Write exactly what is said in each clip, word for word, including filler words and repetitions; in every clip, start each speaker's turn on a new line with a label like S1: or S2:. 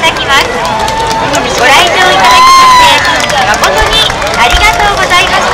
S1: だきます。ご来場いただきまして誠にありがとうございました。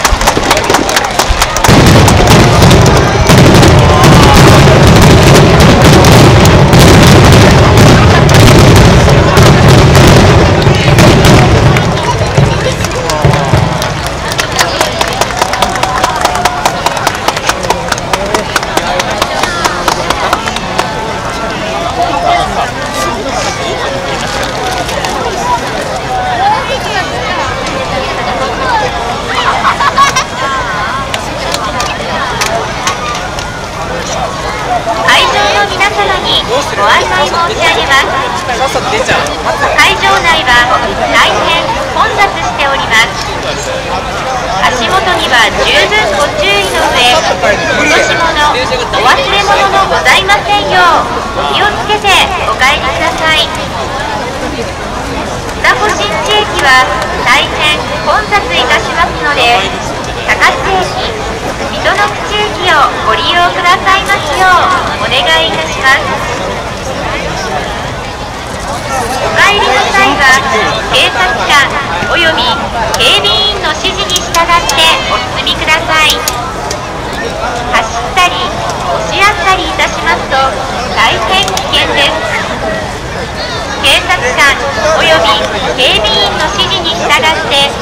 S1: ご案内申し上げます。会場内は大変混雑しております。足元には十分ご注意の上、落とし物、お忘れ物のございませんようお気をつけてお帰りください。須田保新地駅は大変混雑いたしますので、高津駅、水戸の口駅をご利用くださいますようお願いいたします。お帰りの際は警察官および警備員の指示に従ってお進みください。走ったり押し合ったりいたしますと大変危険です。警察官および警備員の指示に従って